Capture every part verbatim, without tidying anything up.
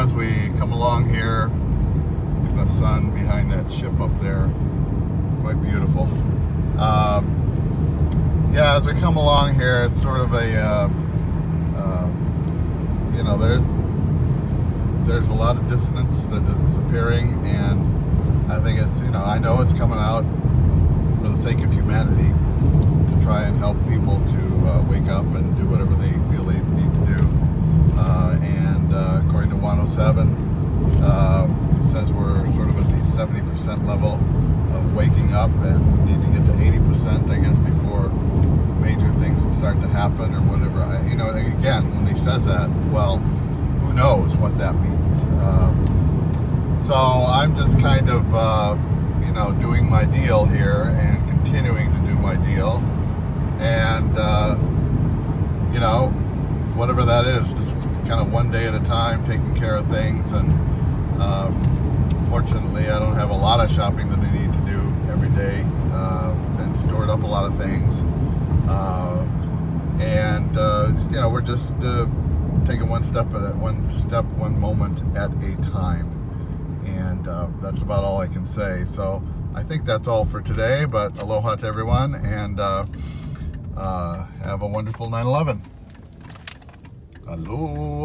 as we come along here, the sun behind that ship up there, quite beautiful. Um, yeah, as we come along here, it's sort of a, uh, uh, you know, there's there's a lot of dissonance that is appearing, and I think it's, you know, I know it's coming out for the sake of humanity to try and help people to uh, wake up and do whatever they feel they need to do. Uh, and uh, according to one oh seven, uh, it says we're sort of at the seventy percent level of waking up and need to get to eighty percent, I guess, before major things will start to happen or whatever. I, you know, again, when he says that, well, who knows what that means. Um, so I'm just kind of, uh, you know, doing my deal here and continuing to do my deal. And, uh, you know, whatever that is, just kind of one day at a time, taking care of things. And um, fortunately, I don't have a lot of shopping that I need to do every day, uh, and stored up a lot of things. Uh, and uh, you know, we're just uh, taking one step at it, one step, one moment at a time. And uh, that's about all I can say. So I think that's all for today. But aloha to everyone, and uh, uh, have a wonderful nine eleven.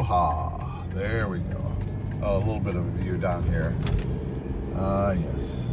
Aloha. There we go. Oh, a little bit of a view down here. Ah, uh, yes.